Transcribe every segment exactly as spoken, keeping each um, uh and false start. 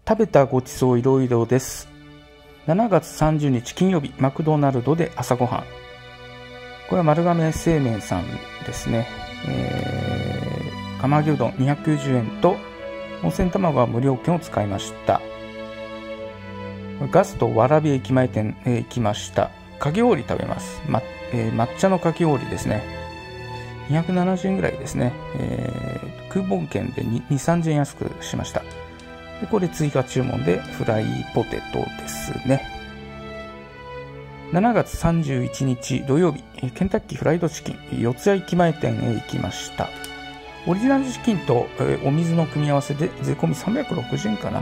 食べたごちそういろいろです。しちがつさんじゅうにち金曜日、マクドナルドで朝ごはん。これは丸亀製麺さんですね。えー、釜揚げうどんにひゃくきゅうじゅうえんと温泉卵は無料券を使いました。ガスト蕨駅前店へ行きました。かき氷食べます、まえー、抹茶のかき氷ですね。にひゃくななじゅうえんぐらいですね。えー、クーポン券でにじゅう、さんじゅうえん安くしました。でこれ追加注文でフライポテトですね。しちがつさんじゅういちにち土曜日、ケンタッキーフライドチキン四谷駅前店へ行きました。オリジナルチキンと、えー、お水の組み合わせで税込みさんびゃくろくじゅうえんかな。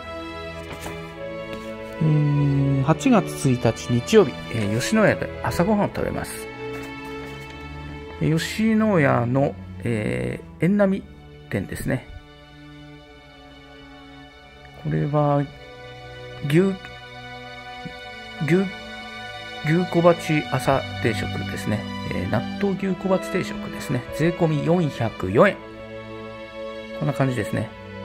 えー、はちがつついたち日曜日、えー、吉野家で朝ごはんを食べます。えー、吉野家の、えー、縁並店ですね。これは牛牛牛小鉢朝定食ですね。えー、納豆牛小鉢定食ですね。税込みよんひゃくよえん。こんな感じですね。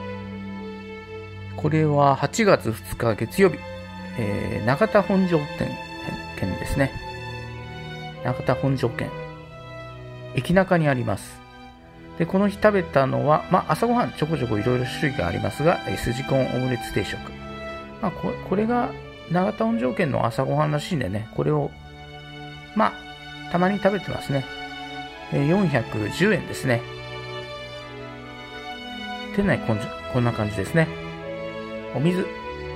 これははちがつふつか月曜日、えー、永田本庄店店ですね。永田本庄店。駅中にあります。で、この日食べたのは、まあ、朝ごはんちょこちょこいろいろ種類がありますが、えー、筋コーンオムレツ定食。まあ、これ、これが永田本庄店の朝ごはんらしいんでね、これを、まあ、たまに食べてますね。えー、よんひゃくじゅうえんですね。店内こん、こんな感じですね。お水。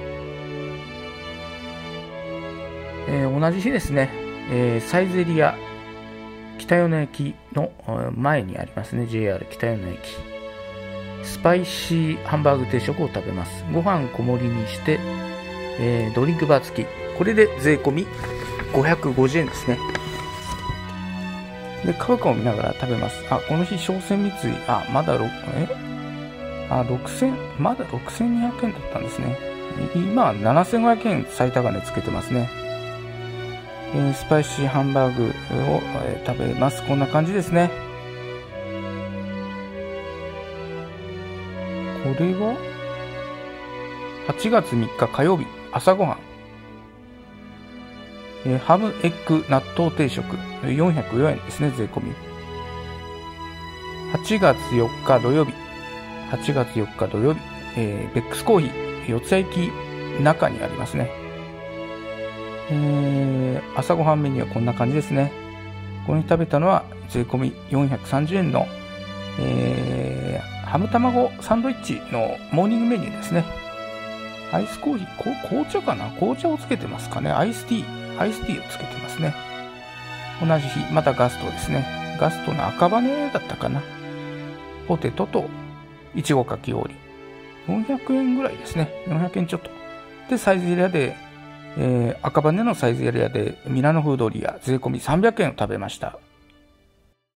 えー、同じ日ですね、えー、サイゼリア北米駅の前にありますね。 ジェイアール 北米駅。スパイシーハンバーグ定食を食べます。ご飯小盛りにして、えー、ドリンクバー付き。これで税込みごひゃくごじゅうえんですね。で、買うかを見ながら食べます。あ、この日商船三井、あ、まだろえあろくせん、まだろくせんにひゃくえんだったんですね。今はななせんごひゃくえん最高値つけてますね。えー、スパイシーハンバーグを、えー、食べます。こんな感じですね。これははちがつみっか火曜日、朝ごはん、えー、ハムエッグ納豆定食よんひゃくよえんですね。税込み。はちがつよっか土曜日、はちがつよっか土曜日、えー、ベックスコーヒー四谷駅中にありますね。えー、朝ごはんメニューはこんな感じですね。この日食べたのは税込みよんひゃくさんじゅうえんの、えー、ハム卵サンドイッチのモーニングメニューですね。アイスコーヒー、こ紅茶かな、紅茶をつけてますかね。アイスティー、アイスティーをつけてますね。同じ日、またガストですね。ガストの赤羽だったかな。ポテトといちごかき氷。よんひゃくえんぐらいですね。よんひゃくえんちょっと。で、サイゼリヤで、えー、赤羽のサイゼリヤでミラノフードリア税込みさんびゃくえんを食べました。